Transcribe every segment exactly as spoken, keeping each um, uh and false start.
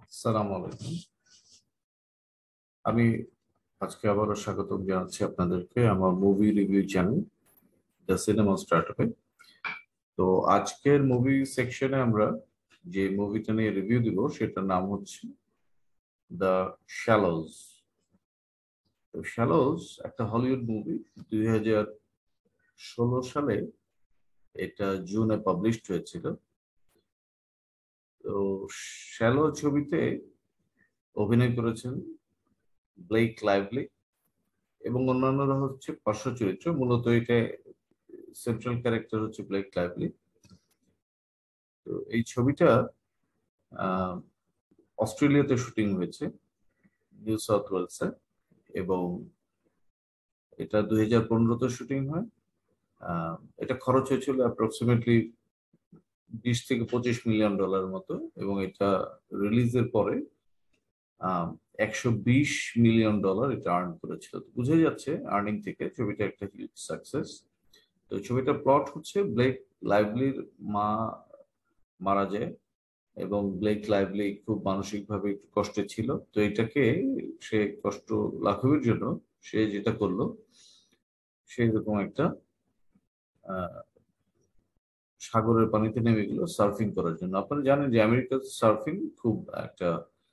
আসসালামু আলাইকুম। আমি আজকে আবারও স্বাগতম জানাচ্ছি আপনাদেরকে আমার movie review channel the cinema স্টার্টআপে। তো আজকের মুভি সেকশনে আমরা যে মুভিটা নিয়ে রিভিউ দিব সেটার নাম হচ্ছে দ্য শ্যালোজ। তো শ্যালোজ একটা হলিউড মুভি, দুই হাজার ষোলো সালে এটা জুনে পাবলিশড হয়েছিল। তো শ্যালো ছবিতে অভিনয় করেছেন ব্লেক লাইভলি এবং অন্যান্যরা হচ্ছে পার্শ্ব চরিত্র। মূলত এটা সেন্ট্রাল ক্যারেক্টার হচ্ছে ব্লেক লাইভলি। তো এই ছবিটা আহ, অস্ট্রেলিয়াতে শুটিং হয়েছে, নিউ সাউথ ওয়েলসে, এবং এটা দুই হাজার পনেরোতে শুটিং হয়। আহ, এটা খরচ হয়েছিল অ্যাপ্রক্সিমেটলি বিশ থেকে পঁচিশ মিলিয়ন ডলার মতো, এবং এটা রিলিজের পরে আহ, একশো বিশ মিলিয়ন ডলার এটা আর্ন করেছিল। তো বুঝে যাচ্ছে আর্নিং থেকে ছবিটা একটা হিউজ সাকসেস। তো ছবিটার প্লট হচ্ছে ব্লেক লাইভলির মা মারা যায় এবং ব্লেক লাইভলি খুব মানসিকভাবে একটু কষ্টে ছিল। তো এটাকে সে কষ্ট লাঘবের জন্য সে যেটা করলো, সে এরকম একটা আহ, সাগরের পানিতে নেমে গেল সার্ফিং করার জন্য। আপনারা জানেন যে আমেরিকার সার্ফিং খুব একটা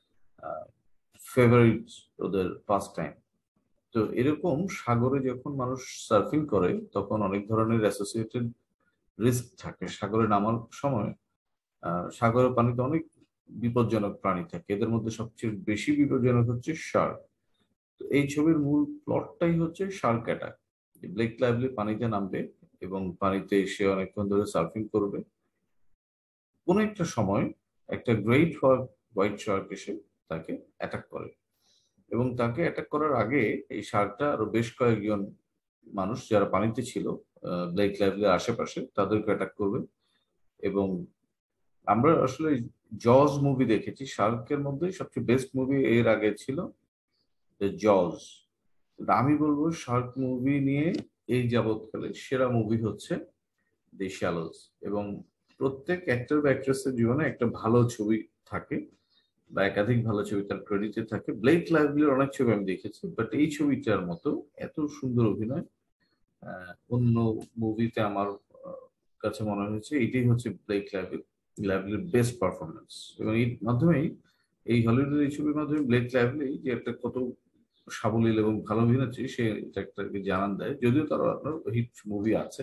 ফেভারিট ওদের ফার্স্ট টাইম। তো এরকম সাগরে যখন মানুষ সার্ফিং করে তখন অনেক ধরনের অ্যাসোসিয়েটেড রিস্ক থাকে। সাগরে নামার সময় আহ, সাগরের পানিতে অনেক বিপজ্জনক প্রাণী থাকে, এদের মধ্যে সবচেয়ে বেশি বিপজ্জনক হচ্ছে শার্ক। তো এই ছবির মূল প্লটটাই হচ্ছে শার্ক অ্যাটাক। ব্লেক লাইভলি পানিতে নামবে এবং পানিতে সে অনেকক্ষণ ধরে সার্ফিং করবে। কোনো একটা সময় একটা গ্রেট হোয়াইট শার্ক এসে তাকে অ্যাটাক করে, এবং তাকে অ্যাটাক করার আগে এই শার্কটা আরো বেশ কয়েকজন মানুষ যারা পানিতে ছিল ব্লেক লাইভলির আশেপাশে তাদেরকে অ্যাটাক করবে। এবং আমরা আসলে জজ মুভি দেখেছি, শার্কের মধ্যে সবচেয়ে বেস্ট মুভি এর আগে ছিল জজ। আমি বলবো শার্ক মুভি নিয়ে এই যাবৎকালে সেরা মুভি হচ্ছে দি শ্যালোজ। এবং প্রত্যেক অ্যাক্টর বা অ্যাক্ট্রেসের জীবনে একটা ভালো ছবি থাকে বা একাধিক ভালো ছবি তার ক্রেডিটে থাকে। ব্লেক লাইভলির অনেক ছবি আমি দেখেছি, বাট এই ছবিটার মতো এত সুন্দর অভিনয় আহ, অন্য মুভিতে আমার আহ, কাছে মনে হয়েছে এটাই হচ্ছে ব্লেক লাইভলি লাইভলির বেস্ট পারফরমেন্স। এবং এর মাধ্যমেই এই হলিউডের এই ছবির মাধ্যমে ব্লেক লাইভলি যে একটা কত সাবলীল এবং ভালো অভিনেত্রী সে এটা একটা জানান দেয়। যদিও তার আপনার হিট মুভি আছে,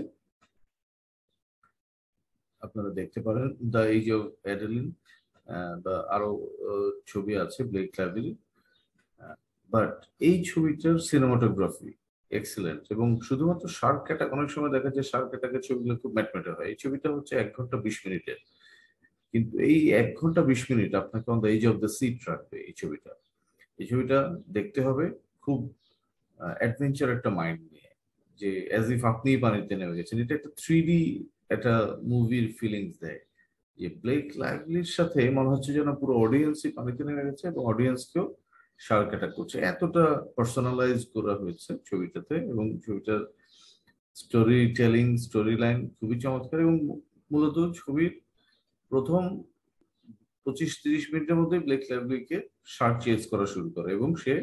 আপনারা দেখতে পারেন দ্য এজ অফ অ্যাডেলিন বা আরো আহ, ছবি আছে ব্লেক লাইভলি। বাট এই ছবিটার সিনেমাটোগ্রাফি এক্সিলেন্ট। এবং শুধুমাত্র শার্ক অ্যাটাক, অনেক সময় দেখা যায় শার্ক অ্যাটাকের ছবিগুলো খুব ম্যাটমেটে হয়, এই ছবিটা হচ্ছে এক ঘন্টা বিশ মিনিটের। কিন্তু এই এক ঘন্টা বিশ মিনিট আপনাকে on the edge of the seat রাখবে এই ছবিটা। এই ছবিটা দেখতে হবে খুব অ্যাডভেঞ্চার একটা মাইন্ড নিয়ে, যে অ্যাজ ইফ আপনিই পানিতে নেমে গেছেন। এটা একটা থ্রি ডি একটা মুভির ফিলিংস দেয়, যে ব্লেক লাইভলির সাথে মনে হচ্ছে যেন পুরো অডিয়েন্সই পানিতে নেমে গেছে এবং অডিয়েন্সকেও শার্ক অ্যাটাক করছে। এতটা পার্সোনালাইজ করা হয়েছে ছবিটাতে, এবং ছবিটার স্টোরি টেলিং, স্টোরি লাইন খুবই চমৎকার। এবং মূলত ছবির প্রথম পঁচিশ তিরিশ মিনিটের মধ্যে ব্লেক লাইভলিকে শার্ক চেজ করা শুরু করে, এবং সে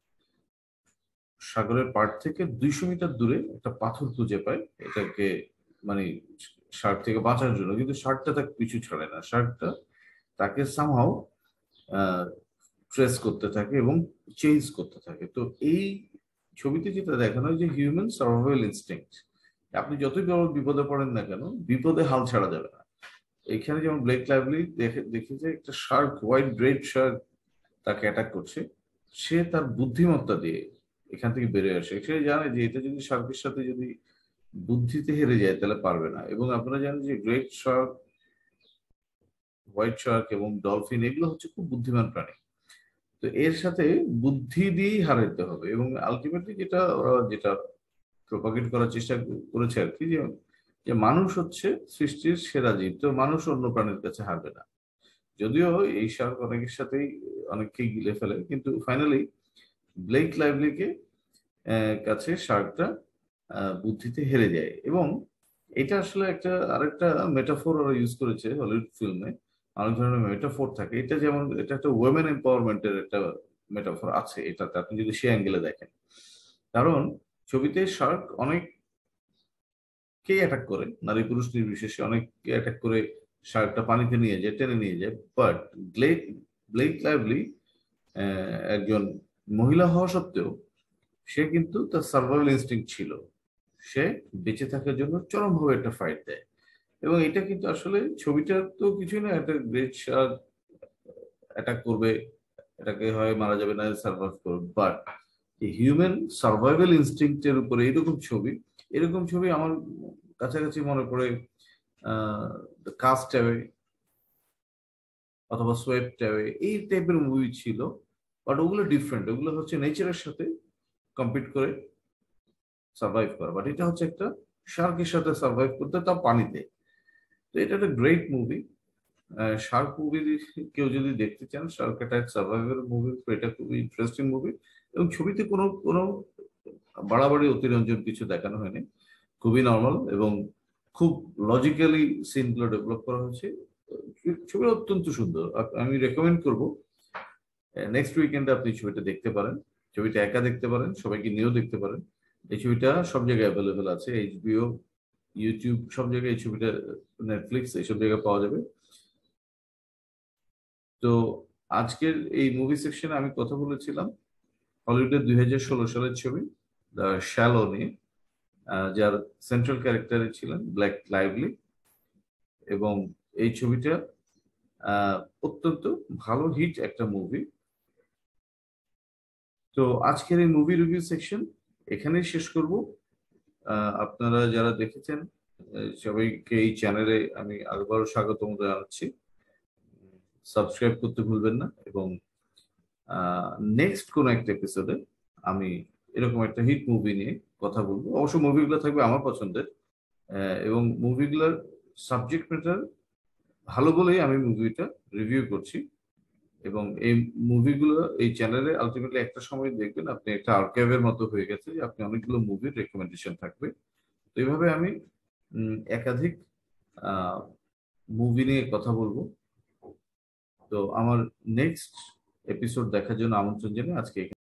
সাগরের পাড় থেকে দুইশো মিটার দূরে একটা পাথর খুঁজে পায় এটাকে, মানে শার্ক থেকে বাঁচার জন্য। কিন্তু শার্কটা তাকে পিছু ছাড়ে না, শার্কটা তাকে সামহাও ট্রেস করতে থাকে এবং চেঞ্জ করতে থাকে। তো এই ছবিতে যেটা দেখানো হয় যে হিউম্যান সার্ভাইভাল ইনস্টিংক্ট, আপনি যতই বড় বিপদে পড়েন না কেন বিপদে হাল ছাড়া যাবে না। এখানে যেমন ব্লেক লাইভলি দেখে দেখে যে একটা শার্ক, হোয়াইট গ্রেট শার্ক তাকে অ্যাটাক করছে, সে তার বুদ্ধিমত্তা দিয়ে এখান থেকে বেরিয়ে আসে। সে জানে যে এটা যদি শার্কের সাথে যদি বুদ্ধিতে হেরে যায় তাহলে পারবে না। এবং আপনারা জানেন যে গ্রেট শার্ক, হোয়াইট শার্ক এবং ডলফিন এগুলো হচ্ছে খুব বুদ্ধিমান প্রাণী। তো এর সাথে বুদ্ধি দিয়েই হারাইতে হবে। এবং আলটিমেটলি যেটা ওরা যেটা প্রপাগেট করার চেষ্টা করেছে আর কি, যে যে মানুষ হচ্ছে সৃষ্টির সেরা জীব, তো মানুষ অন্য প্রাণীর কাছে হারবে না। যদিও এই শার্ক অনেকের সাথেই অনেককেই গিলে ফেলে, কিন্তু ফাইনালি ব্লেক লাইভলিকে আহ, কাছে শার্কটা আহ, বুদ্ধিতে হেরে যায়। এবং এটা আসলে একটা আরেকটা মেটাফোর ওরা ইউজ করেছে হলিউড ফিল্মে, অনেক ধরনের মেটাফোর থাকে। এটা যেমন এটা একটা ওয়েমেন এম্পাওয়ারমেন্টের একটা মেটাফোর আছে এটাতে, আপনি যদি সে অ্যাঙ্গেলে দেখেন। কারণ ছবিতে শার্ক অনেককেই অ্যাটাক করে, নারী পুরুষ নির্বিশেষে অনেককে অ্যাটাক করে, শার্কটা পানিতে নিয়ে যায়, টেনে নিয়ে যায়। বাট ব্লেক ব্লেক লাইভলি একজন মহিলা হওয়া সত্ত্বেও সে কিন্তু তার সার্ভাইভাল ইনস্টিংক্ট ছিল, সে বেঁচে থাকার জন্য চরমভাবে একটা ফাইট দেয়। এবং এটা কিন্তু আসলে ছবিটার তো কিছুই না, একটা গ্রেট শার্ক অ্যাটাক করবে, এটাকে হয় মারা যাবে না, সার্ভাইভ করবে। বাট হিউম্যান সার্ভাইভাল ইনস্টিংক্টের উপরে এরকম ছবি, এরকম ছবি আমার কাছাকাছি মনে পড়ে আহ কাস্ট অ্যাওয়ে অথবা সোয়েপ্ট অ্যাওয়ে, এই টাইপের মুভি ছিল। বাট ওগুলো ডিফারেন্ট, ওগুলো হচ্ছে নেচারের সাথে কম্পিট করে সার্ভাইভ করা। বাট এটা হচ্ছে একটা শার্কের সাথে সার্ভাইভ করতে, তাও পানিতে। তো এটা একটা গ্রেট মুভি। শার্ক মুভি কেউ যদি দেখতে চান, শার্ক অ্যাটাক সার্ভাইভাল মুভি, তো এটা খুবই ইন্টারেস্টিং মুভি। এবং ছবিতে কোনো কোনো বাড়াবাড়ি অতিরঞ্জন কিছু দেখানো হয়নি, খুবই নর্মাল এবং খুব লজিক্যালি সিনগুলো ডেভেলপ করা হয়েছে। ছবি অত্যন্ত সুন্দর, আপ- আমি রেকমেন্ড করব নেক্সট উইকেন্ডে আপনি ছবিটা দেখতে পারেন। ছবিটা একা দেখতে পারেন, সবাইকে নিয়েও দেখতে পারেন। এই ছবিটা সব জায়গায় অ্যাভেলেবেল আছে, এইচবিও, ইউটিউব, সব জায়গায় এই ছবিটা, নেটফ্লিক্স, এইসব জায়গায় পাওয়া যাবে। তো আজকের এই মুভি সেকশনে আমি কথা বলেছিলাম হলিউডের দুই হাজার ষোলো সালের ছবি দ্য শ্যালো নিয়ে, আহ, যার সেন্ট্রাল ক্যারেক্টারে ছিলেন ব্ল্যাক লাইভলি। এবং এই ছবিটা আহ, অত্যন্ত ভালো হিট একটা মুভি। তো আজকের এই মুভি রিভিউ সেকশন এখানেই শেষ করব। আহ, আপনারা যারা দেখেছেন আহ, সবাইকে এই চ্যানেলে আমি আরেকবারও স্বাগতম জানাচ্ছি। সাবস্ক্রাইব করতে ভুলবেন না। এবং নেক্সট কোন একটা এপিসোডে আমি এরকম একটা হিট মুভি নিয়ে কথা বলবো। অবশ্য মুভিগুলো থাকবে আমার পছন্দের, আহ, এবং মুভিগুলোর সাবজেক্ট ম্যাটার ভালো বলেই আমি মুভিটা রিভিউ করছি। এবং এই মুভিগুলো এই চ্যানেলে আলটিমেটলি একটা সময় দেখবেন আপনি একটা আর্কাইভের মতো হয়ে গেছে, যে আপনি অনেকগুলো মুভির রেকমেন্ডেশন থাকবে। তো এইভাবে আমি উম, একাধিক মুভি নিয়ে কথা বলবো। তো আমার নেক্সট এপিসোড দেখার জন্য আমন্ত্রণ জানিয়ে আজকে